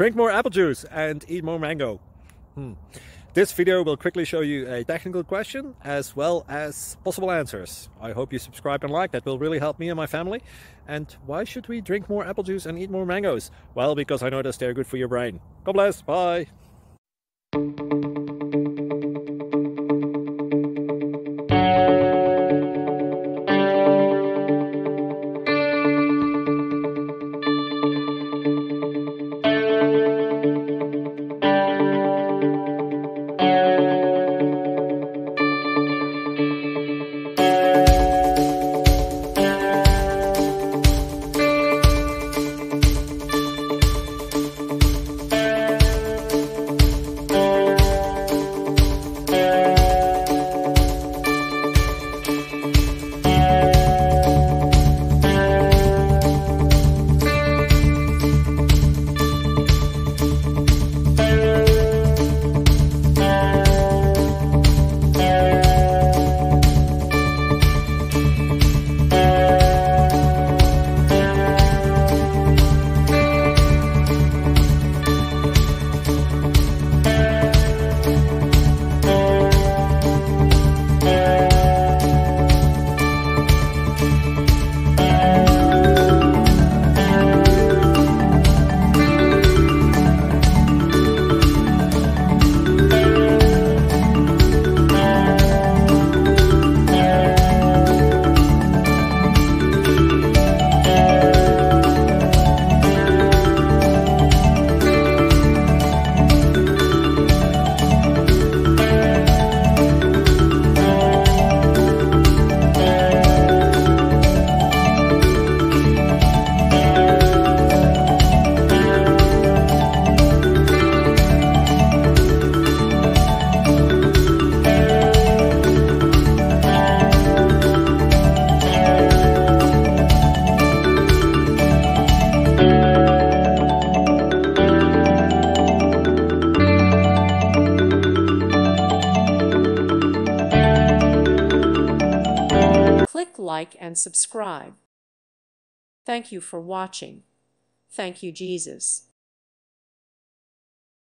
Drink more apple juice and eat more mango. This video will quickly show you a technical question as well as possible answers. I hope you subscribe and like, that will really help me and my family. And why should we drink more apple juice and eat more mangoes? Well, because I noticed they're good for your brain. God bless, bye! Click like and subscribe. Thank you for watching. Thank you, Jesus.